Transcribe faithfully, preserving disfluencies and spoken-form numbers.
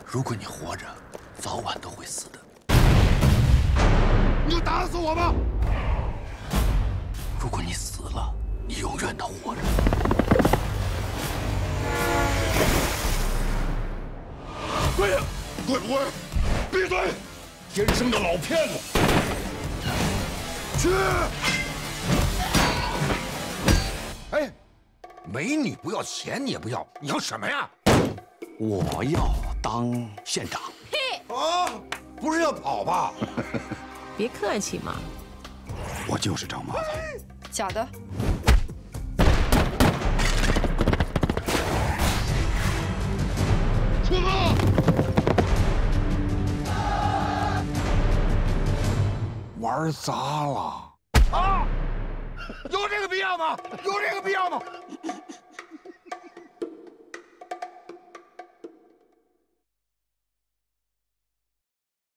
如果你活着，早晚都会死的。 你就打死我吧！ 如果你死了，你永远都活着。 跪下！跪不跪？闭嘴！天生的老骗子！去！哎，美女不要，钱你也不要，你要什么呀？ 我要当县长。 嘿！ 啊，不是要跑吧？ 别客气嘛。 我就是张麻子。 假的。 出发！玩砸了！啊！有这个必要吗？有这个必要吗？